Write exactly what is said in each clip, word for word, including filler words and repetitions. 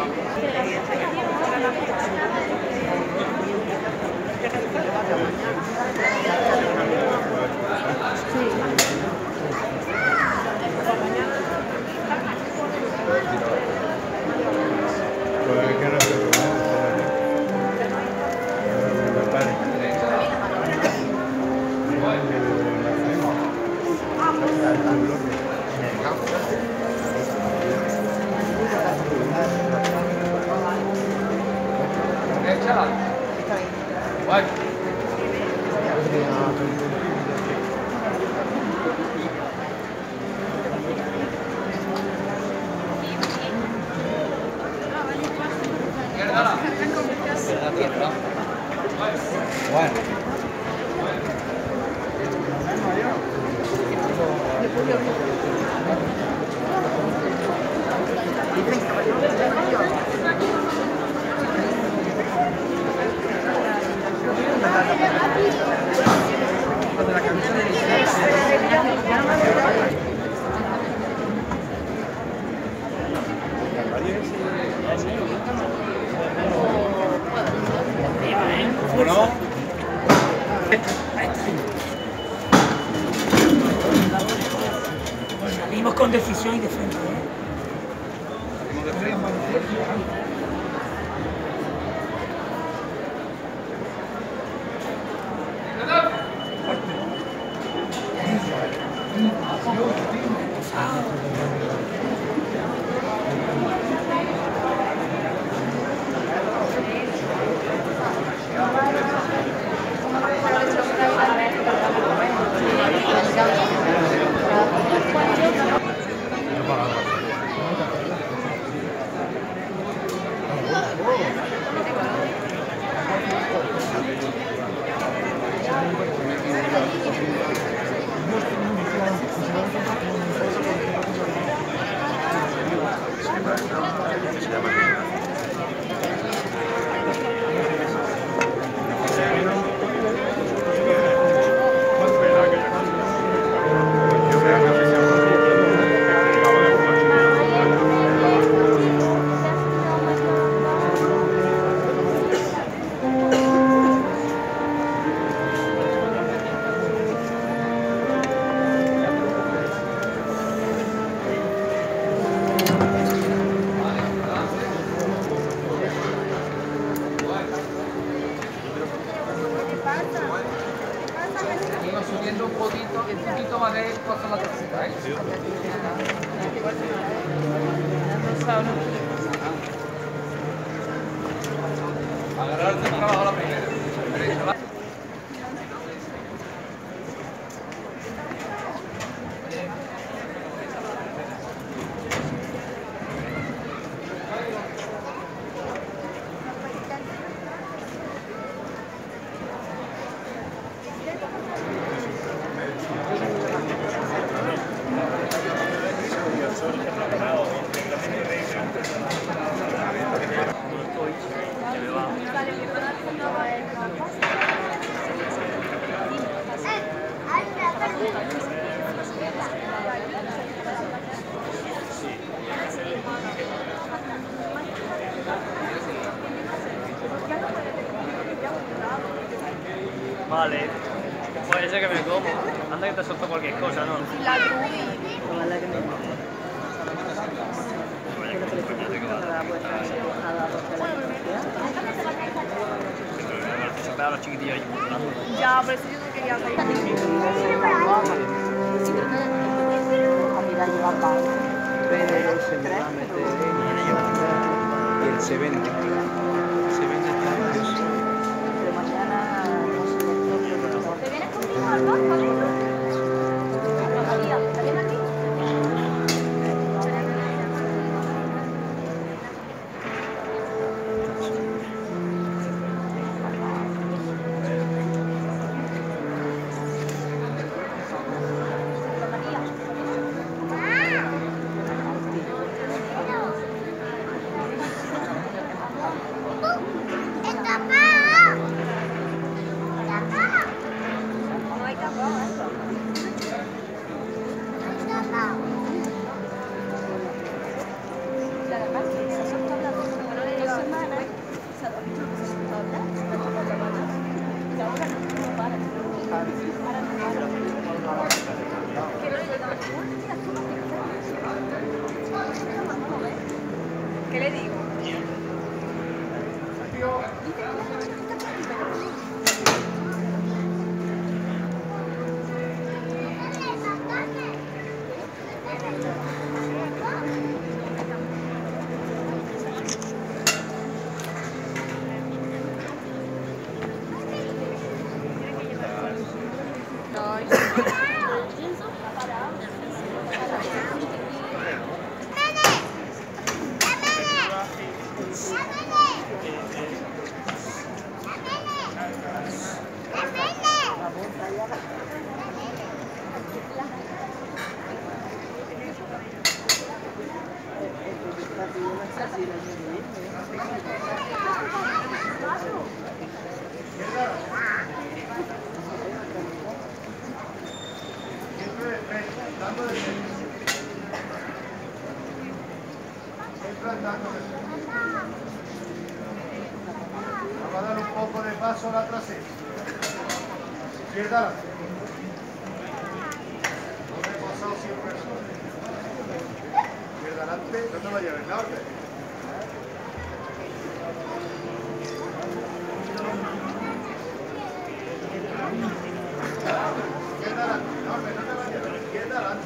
Salimos con decisión y de frente. Salimos de frente. Subiendo un poquito, un poquito más de cosas la tercera, ¿eh? Agarrarte el trabajo a la primera. Derecha, Vale, puede ser que me como. Anda que te suelto cualquier cosa, ¿no? La Ruby. Se pega a los chiquitillos ahí. Ya, por eso yo no quería salir. pero se me va a meter en y él se vende. Se vende tantos. Pero mañana no sé, ¿Te vienes conmigo al banco? María, ¿te vienes aquí? Vamos a dar un poco de paso a la trasera. Izquierda. No me he pasado siempre. Izquierda adelante, no te vayas a ver la orden. Izquierda adelante, no, no te vayas a ver. Izquierda adelante.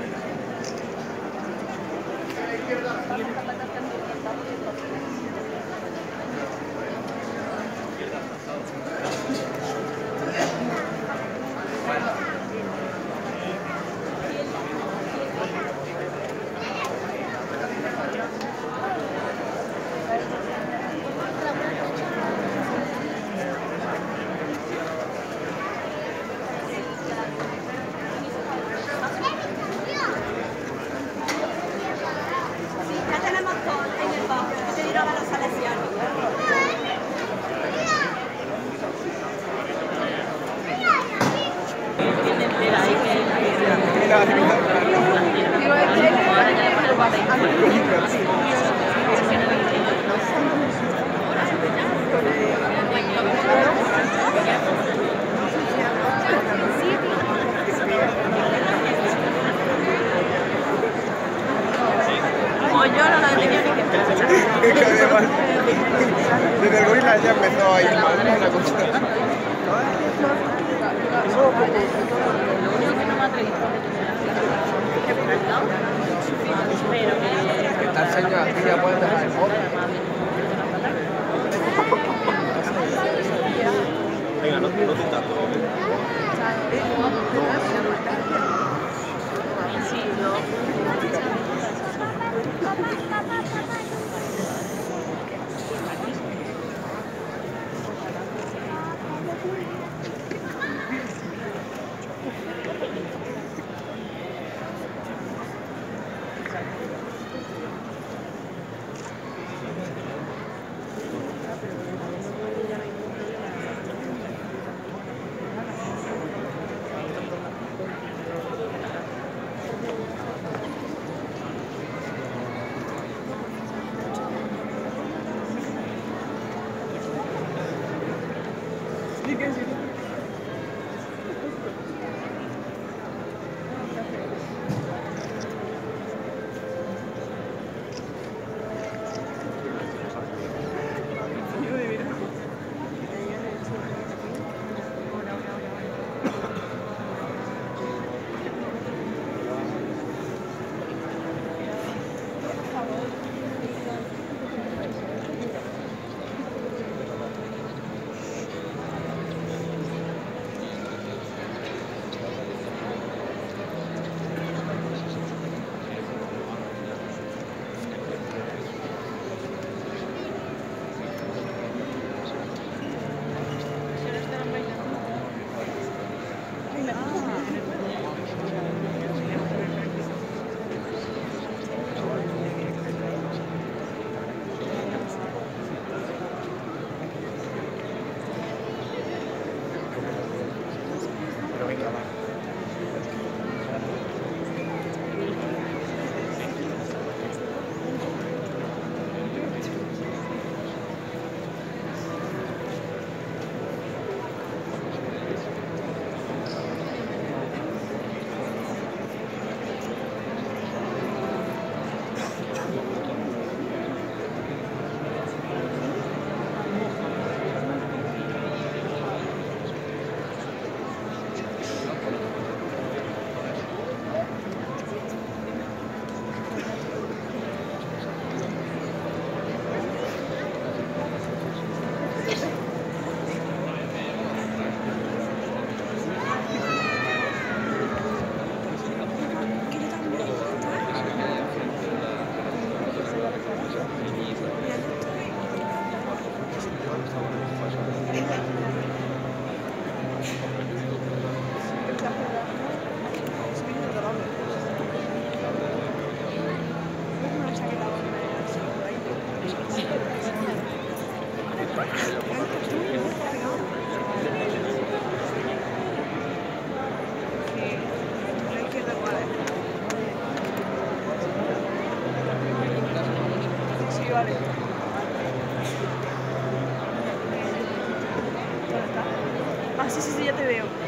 Izquierda adelante. Desde el gorila ya empezó a ir mal la cosa. Lo único que no me atreví Que está enseñando aquí ya puedes dejar el móvil. Venga, no, no te tapo. Sí, no. Sí, vale. Ah, sí, sí, sí, ya te veo.